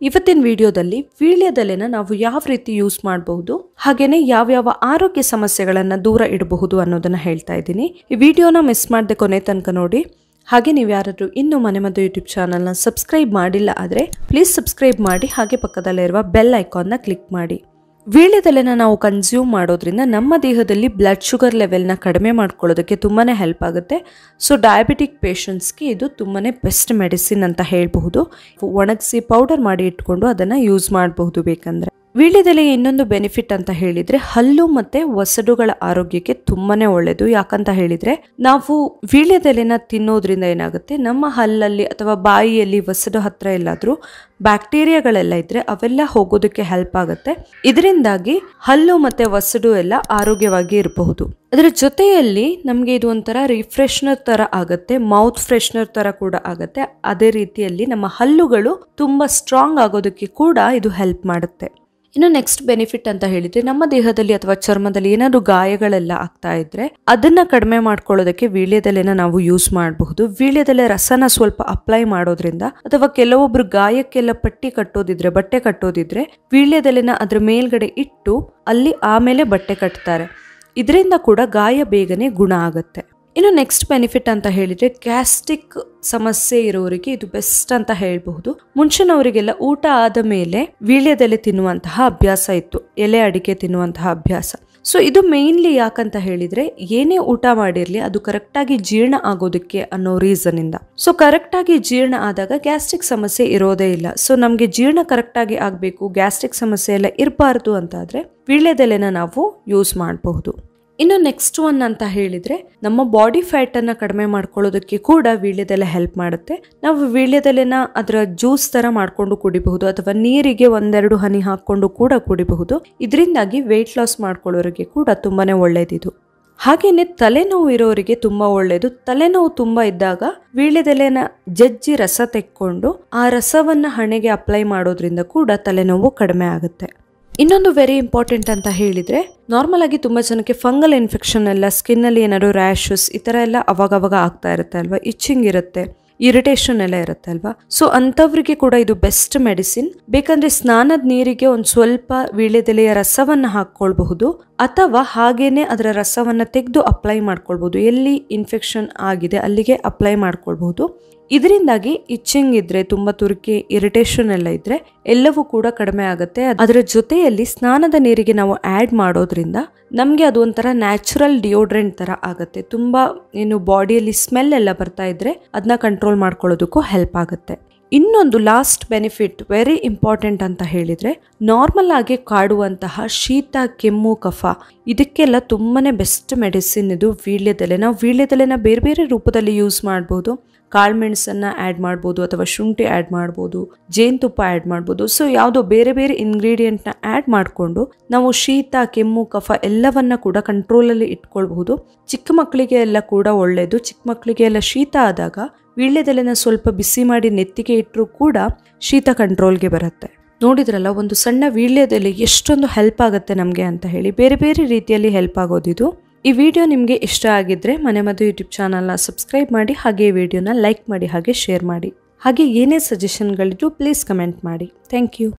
ಇವತ್ತಿನ ವಿಡಿಯೋದಲ್ಲಿ ವೀಳ್ಯದೆಲೆನ ನಾವು ಯಾವ ರೀತಿ ಯೂಸ್ ಮಾಡಬಹುದು ಹಾಗೇನೇ ಯಾವ ಆರೋಗ್ಯ ಸಮಸ್ಯೆಗಳನ್ನು ದೂರ ಇಡಬಹುದು ಅನ್ನೋದನ್ನ ಹೇಳ್ತಾ ಇದ್ದೀನಿ. ಈ ವಿಡಿಯೋನ ಮಿಸ್ ಮಾಡದೆ ಕೊನೆ ತನಕ ನೋಡಿ. ಹಾಗೆ ನೀವು ಯಾರಾದರೂ ಇನ್ನೂ ಮನೆಮದ್ದು ಯೂಟ್ಯೂಬ್ ಚಾನಲ್ನ ಸಬ್ಸ್ಕ್ರೈಬ್ ಮಾಡಿಲ್ಲ ಆದರೆ ಪ್ಲೀಸ್ ಸಬ್ಸ್ಕ್ರೈಬ್ ಮಾಡಿ, ಹಾಗೆ ಪಕ್ಕದಲ್ಲಿರುವ ಬೆಲ್ ಐಕಾನ್ನ ಕ್ಲಿಕ್ ಮಾಡಿ. ವೀಳ್ಯದೆಲೆನ ನಾವು ಕನ್ಸ್ಯೂಮ್ ಮಾಡೋದ್ರಿಂದ ನಮ್ಮ ದೇಹದಲ್ಲಿ ಬ್ಲಡ್ ಶುಗರ್ ಲೆವೆಲ್ನ ಕಡಿಮೆ ಮಾಡ್ಕೊಳ್ಳೋದಕ್ಕೆ ತುಂಬಾ ಹೆಲ್ಪ್ ಆಗುತ್ತೆ. ಸೊ ಡಯಾಬಿಟಿಕ್ ಪೇಷಂಟ್ಸ್ಗೆ ಇದು ತುಂಬಾ ಬೆಸ್ಟ್ ಮೆಡಿಸಿನ್ ಅಂತ ಹೇಳಬಹುದು. ಒಣಗಿಸಿ ಪೌಡರ್ ಮಾಡಿ ಇಟ್ಕೊಂಡು ಅದನ್ನು ಯೂಸ್ ಮಾಡಬಹುದು ಬೇಕಂದ್ರೆ. ವೀಳ್ಯದೆಲೆಯ ಇನ್ನೊಂದು ಬೆನಿಫಿಟ್ ಅಂತ ಹೇಳಿದ್ರೆ ಹಲ್ಲು ಮತ್ತೆ ಒಸಡುಗಳ ಆರೋಗ್ಯಕ್ಕೆ ತುಂಬಾನೇ ಒಳ್ಳೆಯದು. ಯಾಕಂತ ಹೇಳಿದ್ರೆ ನಾವು ವೀಳ್ಯದೆಲೆನ ತಿನ್ನೋದ್ರಿಂದ ಏನಾಗುತ್ತೆ, ನಮ್ಮ ಹಲ್ಲಲ್ಲಿ ಅಥವಾ ಬಾಯಿಯಲ್ಲಿ ಒಸಡು ಹತ್ರ ಎಲ್ಲಾದ್ರೂ ಬ್ಯಾಕ್ಟೀರಿಯಾಗಳೆಲ್ಲ ಇದ್ರೆ ಅವೆಲ್ಲ ಹೋಗೋದಕ್ಕೆ ಹೆಲ್ಪ್ ಆಗುತ್ತೆ. ಇದರಿಂದಾಗಿ ಹಲ್ಲು ಮತ್ತೆ ಒಸಡು ಎಲ್ಲ ಆರೋಗ್ಯವಾಗಿ ಇರಬಹುದು. ಅದರ ಜೊತೆಯಲ್ಲಿ ನಮಗೆ ಇದು ಒಂಥರ ರಿಫ್ರೆಶ್ನರ್ ತರ ಆಗುತ್ತೆ, ಮೌತ್ ಫ್ರೆಶ್ನರ್ ತರ ಕೂಡ ಆಗುತ್ತೆ. ಅದೇ ರೀತಿಯಲ್ಲಿ ನಮ್ಮ ಹಲ್ಲುಗಳು ತುಂಬಾ ಸ್ಟ್ರಾಂಗ್ ಆಗೋದಕ್ಕೆ ಕೂಡ ಇದು ಹೆಲ್ಪ್ ಮಾಡುತ್ತೆ. ಇನ್ನು ನೆಕ್ಸ್ಟ್ ಬೆನಿಫಿಟ್ ಅಂತ ಹೇಳಿದ್ರೆ ನಮ್ಮ ದೇಹದಲ್ಲಿ ಅಥವಾ ಚರ್ಮದಲ್ಲಿ ಏನಾದ್ರು ಗಾಯಗಳೆಲ್ಲ ಆಗ್ತಾ ಇದ್ರೆ ಅದನ್ನ ಕಡಿಮೆ ಮಾಡ್ಕೊಳ್ಳೋದಕ್ಕೆ ವೀಳ್ಯದೆಲೆನ ನಾವು ಯೂಸ್ ಮಾಡಬಹುದು. ವೀಳ್ಯದೆಲೆ ರಸನ ಸ್ವಲ್ಪ ಅಪ್ಲೈ ಮಾಡೋದ್ರಿಂದ ಅಥವಾ ಕೆಲವೊಬ್ರು ಗಾಯಕ್ಕೆಲ್ಲ ಬಟ್ಟೆ ಕಟ್ಟೋದಿದ್ರೆ ವೀಳ್ಯದೆಲೆನ ಅದ್ರ ಮೇಲ್ಗಡೆ ಇಟ್ಟು ಅಲ್ಲಿ ಆಮೇಲೆ ಬಟ್ಟೆ ಕಟ್ತಾರೆ. ಇದರಿಂದ ಕೂಡ ಗಾಯ ಬೇಗನೆ ಗುಣ ಆಗುತ್ತೆ. ಇನ್ನು ನೆಕ್ಸ್ಟ್ ಬೆನಿಫಿಟ್ ಅಂತ ಹೇಳಿದ್ರೆ ಗ್ಯಾಸ್ಟ್ರಿಕ್ ಸಮಸ್ಯೆ ಇರೋರಿಗೆ ಇದು ಬೆಸ್ಟ್ ಅಂತ ಹೇಳಬಹುದು. ಮುಂಚಿನವರಿಗೆಲ್ಲ ಊಟ ಆದ ಮೇಲೆ ವೀಳ್ಯದೆಲೆ ತಿನ್ನುವಂತಹ ಅಭ್ಯಾಸ ಇತ್ತು, ಎಲೆ ಅಡಿಕೆ ತಿನ್ನುವಂತಹ ಅಭ್ಯಾಸ. ಸೊ ಇದು ಮೇನ್ಲಿ ಯಾಕಂತ ಹೇಳಿದ್ರೆ ಏನೇ ಊಟ ಮಾಡಿರ್ಲಿ ಅದು ಕರೆಕ್ಟಾಗಿ ಜೀರ್ಣ ಆಗೋದಕ್ಕೆ ಅನ್ನೋ ರೀಸನ್ ಇಂದ. ಸೊ ಕರೆಕ್ಟಾಗಿ ಜೀರ್ಣ ಆದಾಗ ಗ್ಯಾಸ್ಟ್ರಿಕ್ ಸಮಸ್ಯೆ ಇರೋದೇ ಇಲ್ಲ. ಸೊ ನಮ್ಗೆ ಜೀರ್ಣ ಕರೆಕ್ಟಾಗಿ ಆಗ್ಬೇಕು, ಗ್ಯಾಸ್ಟ್ರಿಕ್ ಸಮಸ್ಯೆ ಎಲ್ಲ ಇರಬಾರ್ದು ಅಂತಾದ್ರೆ ವೀಳ್ಯದೆಲೆನ ನಾವು ಯೂಸ್ ಮಾಡಬಹುದು. ಇನ್ನು ನೆಕ್ಸ್ಟ್ ಒನ್ ಅಂತ ಹೇಳಿದ್ರೆ ನಮ್ಮ ಬಾಡಿ ಫ್ಯಾಟ್ ಅನ್ನ ಕಡಿಮೆ ಮಾಡ್ಕೊಳ್ಳೋದಕ್ಕೆ ಕೂಡ ವೀಳ್ಯದೆಲೆ ಹೆಲ್ಪ್ ಮಾಡುತ್ತೆ. ನಾವು ವೀಳ್ಯದೆಲೆನ ಅದರ ಜ್ಯೂಸ್ ತರ ಮಾಡ್ಕೊಂಡು ಕುಡಿಬಹುದು ಅಥವಾ ನೀರಿಗೆ 1-2 ಹನಿ ಹಾಕೊಂಡು ಕೂಡ ಕುಡಿಬಹುದು. ಇದರಿಂದಾಗಿ ವೆಯ್ಟ್ ಲಾಸ್ ಮಾಡ್ಕೊಳ್ಳೋರಿಗೆ ಕೂಡ ತುಂಬಾನೇ ಒಳ್ಳೇದಿದು. ಹಾಗೇನೆ ತಲೆನೋವು ಇರೋರಿಗೆ ತುಂಬಾ ಒಳ್ಳೇದು. ತಲೆನೋವು ತುಂಬಾ ಇದ್ದಾಗ ವೀಳ್ಯದೆಲೆನ ಜಜ್ಜಿ ರಸ ತೆಕ್ಕೊಂಡು ಆ ರಸವನ್ನ ಹಣೆಗೆ ಅಪ್ಲೈ ಮಾಡೋದ್ರಿಂದ ಕೂಡ ತಲೆನೋವು ಕಡಿಮೆ ಆಗುತ್ತೆ. ಇನ್ನೊಂದು ವೆರಿ ಇಂಪಾರ್ಟೆಂಟ್ ಅಂತ ಹೇಳಿದ್ರೆ ನಾರ್ಮಲ್ ಆಗಿ ತುಂಬಾ ಜನಕ್ಕೆ ಫಂಗಲ್ ಇನ್ಫೆಕ್ಷನ್ ಎಲ್ಲ, ಸ್ಕಿನ್ ಅಲ್ಲಿ ಏನಾದ್ರು ರ್ಯಾಶಸ್ ಈ ತರ ಎಲ್ಲ ಅವಾಗ ಆಗ್ತಾ ಇರುತ್ತೆ ಅಲ್ವಾ, ಇಚ್ಚಿಂಗ್ ಇರುತ್ತೆ, ಇರಿಟೇಷನ್ ಎಲ್ಲ ಇರುತ್ತೆ ಅಲ್ವಾ. ಸೊ ಅಂತವ್ರಿಗೆ ಕೂಡ ಇದು ಬೆಸ್ಟ್ ಮೆಡಿಸಿನ್. ಬೇಕಂದ್ರೆ ಸ್ನಾನದ ನೀರಿಗೆ ಒಂದ್ ಸ್ವಲ್ಪ ವೀಳ್ಯದೆಲೆಯ ರಸವನ್ನ ಹಾಕೊಳ್ಬಹುದು ಅಥವಾ ಹಾಗೇನೆ ಅದರ ರಸವನ್ನ ತೆಗೆದು ಅಪ್ಲೈ ಮಾಡ್ಕೊಳ್ಬಹುದು. ಎಲ್ಲಿ ಇನ್ಫೆಕ್ಷನ್ ಆಗಿದೆ ಅಲ್ಲಿಗೆ ಅಪ್ಲೈ ಮಾಡ್ಕೊಳ್ಬಹುದು. ಇದರಿಂದಾಗಿ ಇಚ್ಚಿಂಗ್ ಇದ್ರೆ, ತುಂಬಾ ತುರಿಕೆ, ಇರಿಟೇಷನ್ ಎಲ್ಲ ಇದ್ರೆ ಎಲ್ಲವೂ ಕೂಡ ಕಡಿಮೆ ಆಗುತ್ತೆ. ಅದರ ಜೊತೆಯಲ್ಲಿ ಸ್ನಾನದ ನೀರಿಗೆ ನಾವು ಆಡ್ ಮಾಡೋದ್ರಿಂದ ನಮ್ಗೆ ಅದು ಒಂಥರ ನ್ಯಾಚುರಲ್ ಡಿಯೋಡ್ರೆಂಟ್ ತರ ಆಗುತ್ತೆ. ತುಂಬಾ ಏನು ಬಾಡಿಯಲ್ಲಿ ಸ್ಮೆಲ್ ಎಲ್ಲ ಬರ್ತಾ ಇದ್ರೆ ಅದನ್ನ ಕಂಟ್ರೋಲ್ ಮಾಡ್ಕೊಳ್ಳೋದಕ್ಕೂ ಹೆಲ್ಪ್ ಆಗುತ್ತೆ. ಇನ್ನೊಂದು ಲಾಸ್ಟ್ ಬೆನಿಫಿಟ್ ವೆರಿ ಇಂಪಾರ್ಟೆಂಟ್ ಅಂತ ಹೇಳಿದ್ರೆ ನಾರ್ಮಲ್ ಆಗಿ ಕಾಡುವಂತಹ ಶೀತ, ಕೆಮ್ಮು, ಕಫ ಇದಕ್ಕೆಲ್ಲ ತುಂಬಾನೇ ಬೆಸ್ಟ್ ಮೆಡಿಸಿನ್ ಇದು ವೀಳ್ಯದೆಲೆ. ನಾವು ವೀಳ್ಯದೆಲೆನ ಬೇರೆ ರೂಪದಲ್ಲಿ ಯೂಸ್ ಮಾಡಬಹುದು. ಕಾಳುಮೆಣಸನ್ನ ಆಡ್ ಮಾಡ್ಬೋದು ಅಥವಾ ಶುಂಠಿ ಆಡ್ ಮಾಡ್ಬೋದು, ಜೇನುತುಪ್ಪ ಆಡ್ ಮಾಡ್ಬೋದು. ಸೊ ಯಾವುದೋ ಬೇರೆ ಇಂಗ್ರೀಡಿಯೆಂಟ್ನ ಆಡ್ ಮಾಡಿಕೊಂಡು ನಾವು ಶೀತ, ಕೆಮ್ಮು, ಕಫ ಎಲ್ಲವನ್ನ ಕೂಡ ಕಂಟ್ರೋಲಲ್ಲಿ ಇಟ್ಕೊಳ್ಬಹುದು. ಚಿಕ್ಕ ಮಕ್ಕಳಿಗೆ ಎಲ್ಲ ಕೂಡ ಒಳ್ಳೆಯದು. ಚಿಕ್ಕ ಮಕ್ಕಳಿಗೆ ಎಲ್ಲ ಶೀತ ಆದಾಗ ವೀಳ್ಯದೆಲೆನ ಸ್ವಲ್ಪ ಬಿಸಿ ಮಾಡಿ ನೆತ್ತಿಗೆ ಇಟ್ಟರೂ ಕೂಡ ಶೀತ ಕಂಟ್ರೋಲ್ಗೆ ಬರುತ್ತೆ. ನೋಡಿದ್ರಲ್ಲ, ಒಂದು ಸಣ್ಣ ವೀಳ್ಯದೆಲೆ ಎಷ್ಟೊಂದು ಹೆಲ್ಪ್ ಆಗುತ್ತೆ ನಮಗೆ ಅಂತ ಹೇಳಿ. ಬೇರೆ ರೀತಿಯಲ್ಲಿ ಹೆಲ್ಪ್ ಆಗೋದಿದು. ಈ ವಿಡಿಯೋ ನಿಮಗೆ ಇಷ್ಟ ಆಗಿದ್ರೆ ಮನೆಮದ್ದು ಯೂಟ್ಯೂಬ್ ಚಾನಲ್ನ ಸಬ್ಸ್ಕ್ರೈಬ್ ಮಾಡಿ, ಹಾಗೆ ಈ ವಿಡಿಯೋನ ಲೈಕ್ ಮಾಡಿ, ಹಾಗೆ ಶೇರ್ ಮಾಡಿ. ಹಾಗೆ ಏನೇ ಸಜೆಷನ್ಗಳಿದ್ರು ಪ್ಲೀಸ್ ಕಮೆಂಟ್ ಮಾಡಿ. Thank you.